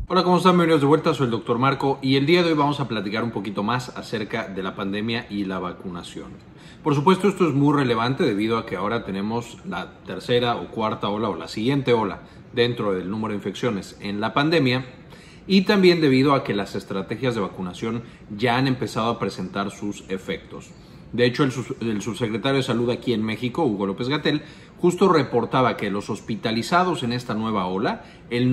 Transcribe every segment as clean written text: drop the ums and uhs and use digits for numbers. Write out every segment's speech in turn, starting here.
Hola, ¿cómo están? Bienvenidos de vuelta, soy el Dr. Marco y el día de hoy vamos a platicar un poquito más acerca de la pandemia y la vacunación. Por supuesto, esto es muy relevante debido a que ahora tenemos la tercera o cuarta ola o la siguiente ola dentro del número de infecciones en la pandemia y también debido a que las estrategias de vacunación ya han empezado a presentar sus efectos. De hecho, el subsecretario de Salud aquí en México, Hugo López-Gatell, justo reportaba que los hospitalizados en esta nueva ola, el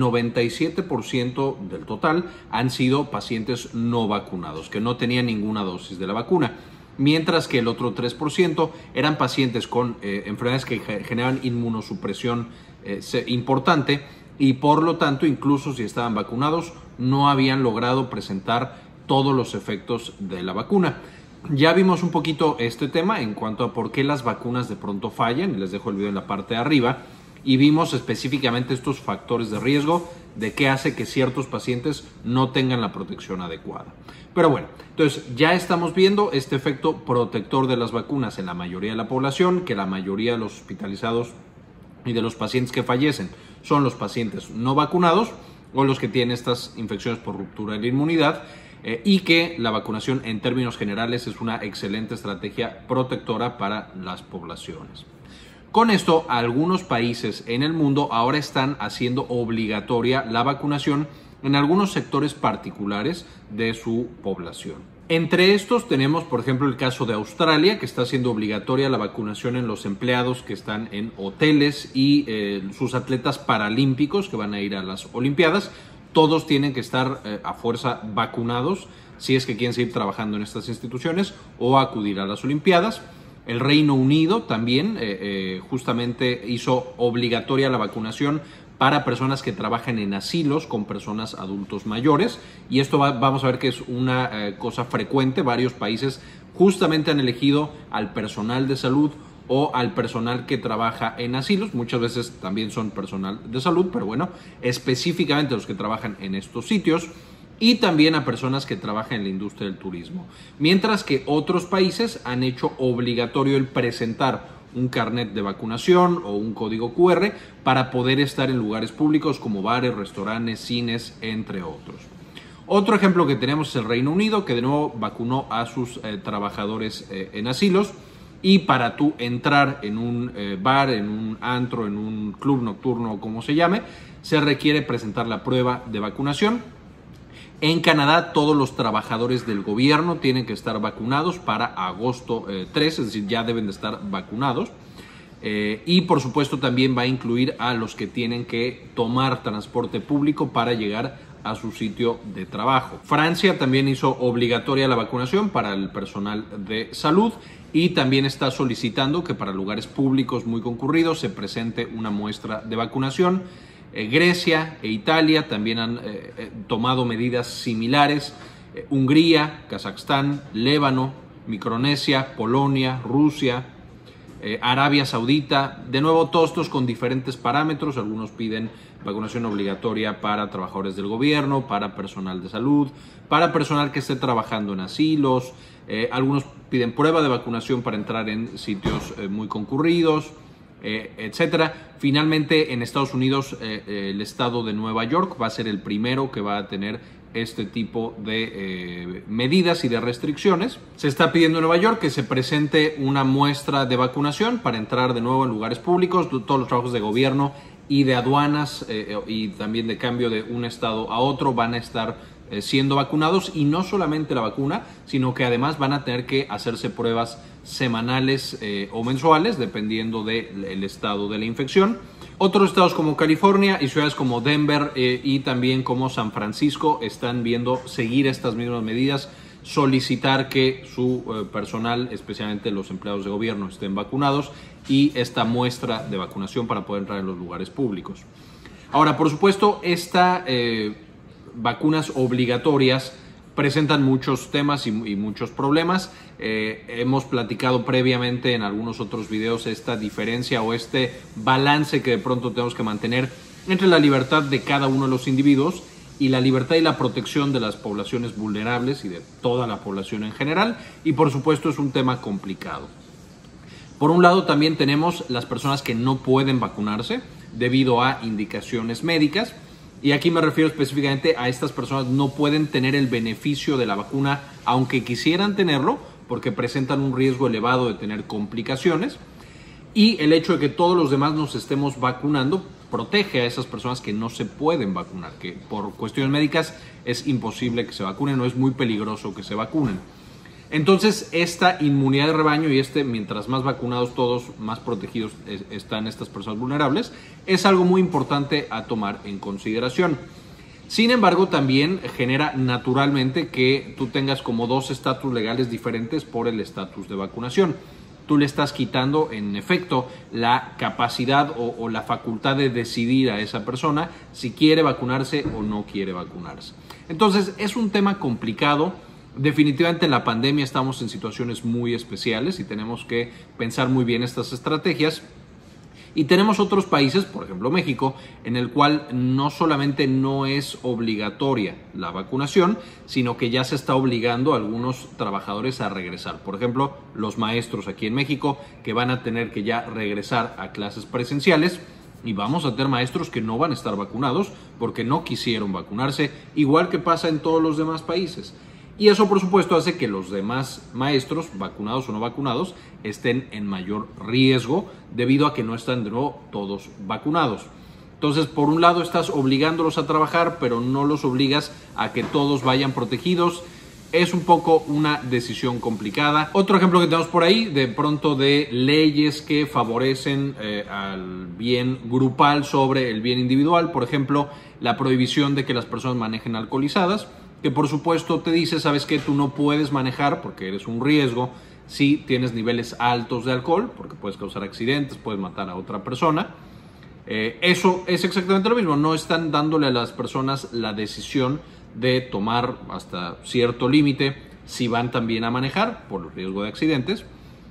97% del total han sido pacientes no vacunados, que no tenían ninguna dosis de la vacuna, mientras que el otro 3% eran pacientes con enfermedades que generan inmunosupresión importante y por lo tanto, incluso si estaban vacunados, no habían logrado presentar todos los efectos de la vacuna. Ya vimos un poquito este tema en cuanto a por qué las vacunas de pronto fallan, les dejo el video en la parte de arriba, y vimos específicamente estos factores de riesgo de qué hace que ciertos pacientes no tengan la protección adecuada. Pero bueno, entonces ya estamos viendo este efecto protector de las vacunas en la mayoría de la población, que la mayoría de los hospitalizados y de los pacientes que fallecen son los pacientes no vacunados o los que tienen estas infecciones por ruptura de la inmunidad, y que la vacunación en términos generales es una excelente estrategia protectora para las poblaciones. Con esto, algunos países en el mundo ahora están haciendo obligatoria la vacunación en algunos sectores particulares de su población. Entre estos tenemos, por ejemplo, el caso de Australia, que está haciendo obligatoria la vacunación en los empleados que están en hoteles y sus atletas paralímpicos que van a ir a las Olimpiadas. Todos tienen que estar a fuerza vacunados si es que quieren seguir trabajando en estas instituciones o acudir a las Olimpiadas. El Reino Unido también justamente hizo obligatoria la vacunación para personas que trabajan en asilos con personas adultos mayores, y esto vamos a ver que es una cosa frecuente. Varios países justamente han elegido al personal de salud o al personal que trabaja en asilos, muchas veces también son personal de salud, pero bueno, específicamente los que trabajan en estos sitios, y también a personas que trabajan en la industria del turismo. Mientras que otros países han hecho obligatorio el presentar un carnet de vacunación o un código QR para poder estar en lugares públicos como bares, restaurantes, cines, entre otros. Otro ejemplo que tenemos es el Reino Unido, que de nuevo vacunó a sus trabajadores en asilos. Y para tú entrar en un bar, en un antro, en un club nocturno o como se llame, se requiere presentar la prueba de vacunación. En Canadá, todos los trabajadores del gobierno tienen que estar vacunados para agosto 3, es decir, ya deben de estar vacunados. Y por supuesto también va a incluir a los que tienen que tomar transporte público para llegar a su sitio de trabajo. Francia también hizo obligatoria la vacunación para el personal de salud y también está solicitando que para lugares públicos muy concurridos se presente una muestra de vacunación. Grecia e Italia también han tomado medidas similares. Hungría, Kazajstán, Líbano, Micronesia, Polonia, Rusia, Arabia Saudita, de nuevo todos estos con diferentes parámetros. Algunos piden vacunación obligatoria para trabajadores del gobierno, para personal de salud, para personal que esté trabajando en asilos. Algunos piden prueba de vacunación para entrar en sitios muy concurridos, etcétera. Finalmente, en Estados Unidos, el estado de Nueva York va a ser el primero que va a tener este tipo de medidas y de restricciones. Se está pidiendo en Nueva York que se presente una muestra de vacunación para entrar de nuevo en lugares públicos. Todos los trabajos de gobierno y de aduanas y también de cambio de un estado a otro van a estar siendo vacunados, y no solamente la vacuna, sino que además van a tener que hacerse pruebas semanales o mensuales dependiendo del estado de la infección. Otros estados como California y ciudades como Denver y también como San Francisco están viendo seguir estas mismas medidas, solicitar que su personal, especialmente los empleados de gobierno, estén vacunados y esta muestra de vacunación para poder entrar en los lugares públicos. Ahora, por supuesto, vacunas obligatorias presentan muchos temas y muchos problemas. Hemos platicado previamente en algunos otros videos esta diferencia o este balance que de pronto tenemos que mantener entre la libertad de cada uno de los individuos y la libertad y la protección de las poblaciones vulnerables y de toda la población en general, y por supuesto es un tema complicado. Por un lado también tenemos las personas que no pueden vacunarse debido a indicaciones médicas, Y aquí me refiero específicamente a estas personas no pueden tener el beneficio de la vacuna aunque quisieran tenerlo porque presentan un riesgo elevado de tener complicaciones. Y el hecho de que todos los demás nos estemos vacunando protege a esas personas que no se pueden vacunar, que por cuestiones médicas es imposible que se vacunen o es muy peligroso que se vacunen. Entonces, esta inmunidad de rebaño y mientras más vacunados todos, más protegidos están estas personas vulnerables, es algo muy importante a tomar en consideración. Sin embargo, también genera naturalmente que tú tengas como dos estatus legales diferentes por el estatus de vacunación. Tú le estás quitando, en efecto, la capacidad o la facultad de decidir a esa persona si quiere vacunarse o no quiere vacunarse. Entonces, es un tema complicado. Definitivamente en la pandemia estamos en situaciones muy especiales y tenemos que pensar muy bien estas estrategias. Y tenemos otros países, por ejemplo México, en el cual no solamente no es obligatoria la vacunación, sino que ya se está obligando a algunos trabajadores a regresar. Por ejemplo, los maestros aquí en México que van a tener que ya regresar a clases presenciales y vamos a tener maestros que no van a estar vacunados porque no quisieron vacunarse, igual que pasa en todos los demás países. Y eso, por supuesto, hace que los demás maestros, vacunados o no vacunados, estén en mayor riesgo debido a que no están de nuevo todos vacunados. Entonces, por un lado, estás obligándolos a trabajar, pero no los obligas a que todos vayan protegidos. Es un poco una decisión complicada. Otro ejemplo que tenemos por ahí, de pronto, de leyes que favorecen al bien grupal sobre el bien individual. Por ejemplo, la prohibición de que las personas manejen alcoholizadas, que por supuesto te dice, sabes que tú no puedes manejar porque eres un riesgo si tienes niveles altos de alcohol, porque puedes causar accidentes, puedes matar a otra persona. Eso es exactamente lo mismo, no están dándole a las personas la decisión de tomar hasta cierto límite si van también a manejar por el riesgo de accidentes.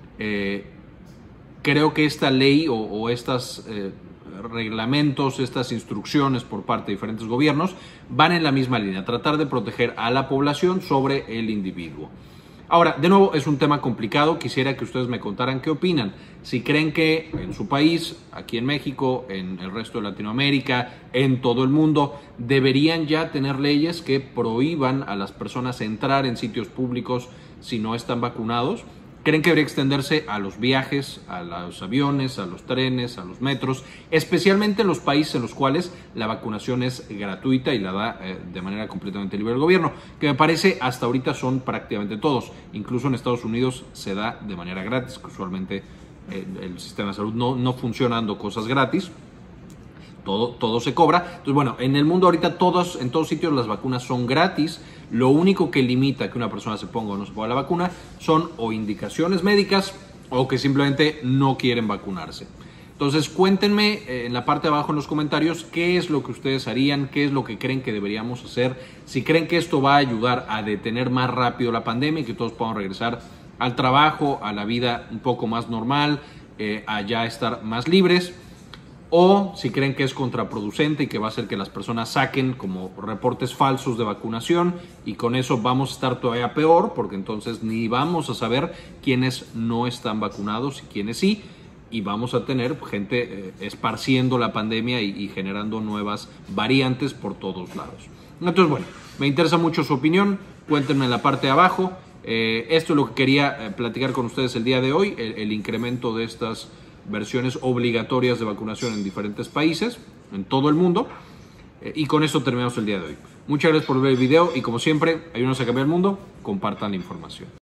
Creo que esta ley o estas reglamentos, estas instrucciones por parte de diferentes gobiernos van en la misma línea, tratar de proteger a la población sobre el individuo. Ahora, de nuevo, es un tema complicado, quisiera que ustedes me contaran qué opinan, si creen que en su país, aquí en México, en el resto de Latinoamérica, en todo el mundo, deberían ya tener leyes que prohíban a las personas entrar en sitios públicos si no están vacunados. ¿Creen que debería extenderse a los viajes, a los aviones, a los trenes, a los metros, especialmente en los países en los cuales la vacunación es gratuita y la da de manera completamente libre el gobierno? Que me parece hasta ahorita son prácticamente todos. Incluso en Estados Unidos se da de manera gratis, que usualmente el sistema de salud no funciona dando cosas gratis. Todo se cobra. Entonces, bueno, en el mundo ahorita en todos sitios las vacunas son gratis. Lo único que limita que una persona se ponga o no se ponga la vacuna son o indicaciones médicas o que simplemente no quieren vacunarse. Entonces, cuéntenme en la parte de abajo en los comentarios qué es lo que ustedes harían, qué es lo que creen que deberíamos hacer, si creen que esto va a ayudar a detener más rápido la pandemia y que todos puedan regresar al trabajo, a la vida un poco más normal, a ya estar más libres. O si creen que es contraproducente y que va a hacer que las personas saquen como reportes falsos de vacunación y con eso vamos a estar todavía peor porque entonces ni vamos a saber quiénes no están vacunados y quiénes sí y vamos a tener gente esparciendo la pandemia y generando nuevas variantes por todos lados. Entonces, bueno, me interesa mucho su opinión, cuéntenme en la parte de abajo. Esto es lo que quería platicar con ustedes el día de hoy, el incremento de estas versiones obligatorias de vacunación en diferentes países, en todo el mundo. Y con esto terminamos el día de hoy. Muchas gracias por ver el video y como siempre, ayúdenos a cambiar el mundo, compartan la información.